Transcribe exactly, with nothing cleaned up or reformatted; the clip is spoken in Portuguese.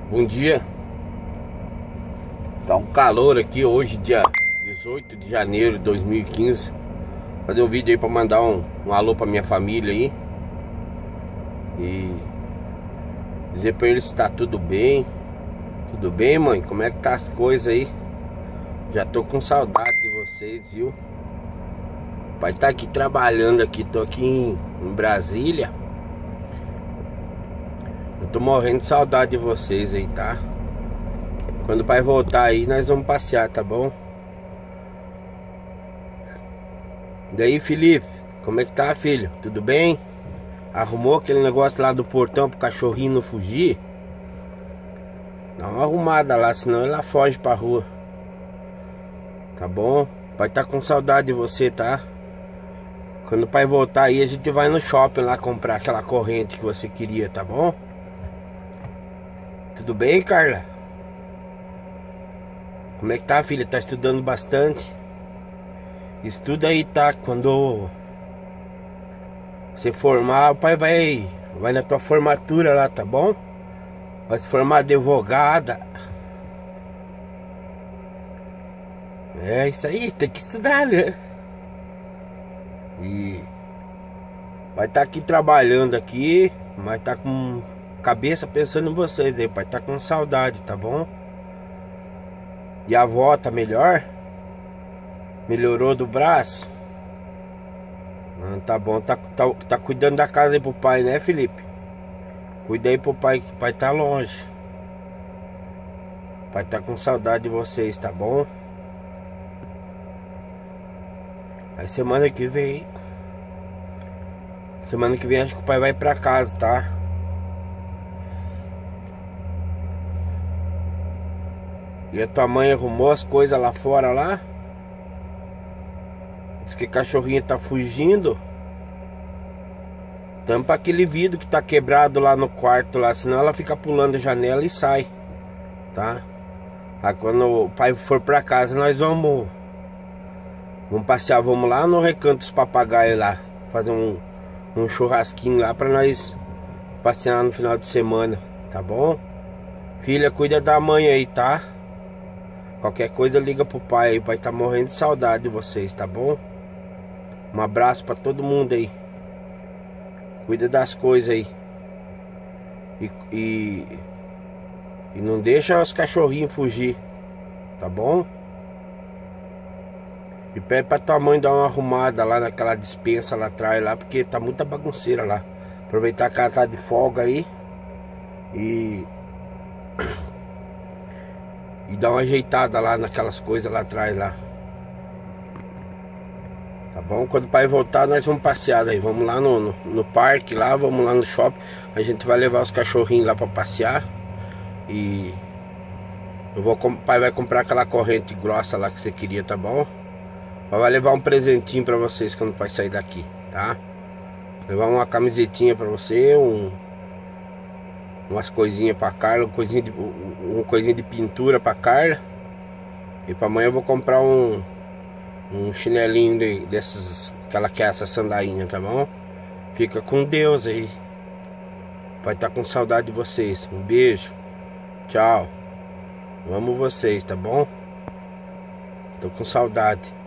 Bom dia. Tá um calor aqui hoje, dia dezoito de janeiro de dois mil e quinze. Fazer um vídeo aí pra mandar um, um alô pra minha família aí e dizer pra eles se tá tudo bem. Tudo bem, mãe? Como é que tá as coisas aí? Já tô com saudade de vocês, viu? O pai tá aqui trabalhando aqui, tô aqui em, em Brasília. Eu tô morrendo de saudade de vocês aí, tá? Quando o pai voltar aí, nós vamos passear, tá bom? Daí, Felipe, como é que tá, filho? Tudo bem? Arrumou aquele negócio lá do portão pro cachorrinho não fugir? Dá uma arrumada lá, senão ela foge pra rua. Tá bom? O pai tá com saudade de você, tá? Quando o pai voltar aí, a gente vai no shopping lá comprar aquela corrente que você queria, tá bom? Tudo bem, Carla? Como é que tá, filha? Tá estudando bastante? Estuda aí, tá? Quando você formar, o pai vai Vai na tua formatura lá, tá bom? Vai se formar advogada. É isso aí, tem que estudar, né? E vai estar aqui trabalhando aqui, mas tá com cabeça pensando em vocês aí, pai. Tá com saudade, tá bom? E a avó tá melhor? Melhorou do braço? Não, tá bom, tá, tá, tá cuidando da casa aí pro pai, né, Felipe? Cuida aí pro pai, que o pai tá longe. O pai tá com saudade de vocês, tá bom? Aí semana que vem Semana que vem acho que o pai vai pra casa, tá? E a tua mãe arrumou as coisas lá fora lá? Diz que cachorrinho tá fugindo. Tampa aquele vidro que tá quebrado lá no quarto lá, senão ela fica pulando a janela e sai, tá? Aí quando o pai for pra casa, nós vamos Vamos passear, vamos lá no Recanto dos Papagaios lá, fazer um, um churrasquinho lá pra nós passear no final de semana, tá bom? Filha, cuida da mãe aí, tá? Qualquer coisa liga pro pai aí, o pai tá morrendo de saudade de vocês, tá bom? Um abraço pra todo mundo aí. Cuida das coisas aí. E, e, e não deixa os cachorrinhos fugir, tá bom? E pede pra tua mãe dar uma arrumada lá naquela despensa lá atrás lá, porque tá muita bagunceira lá. Aproveitar que ela tá de folga aí E E dar uma ajeitada lá naquelas coisas lá atrás lá. Tá bom? Quando o pai voltar, nós vamos passear aí. Vamos lá no, no, no parque lá, vamos lá no shopping. A gente vai levar os cachorrinhos lá pra passear. E eu vou, o pai vai comprar aquela corrente grossa lá que você queria, tá bom? Vai levar um presentinho pra vocês quando o pai sair daqui, tá? Levar uma camisetinha pra você, um, umas coisinhas pra Carla, uma coisinha de, uma coisinha de pintura pra Carla. E pra amanhã eu vou comprar um Um chinelinho de, desses, que ela quer, essa sandainha, tá bom? Fica com Deus aí. Vai estar com saudade de vocês. Um beijo. Tchau. Eu amo vocês, tá bom? Tô com saudade.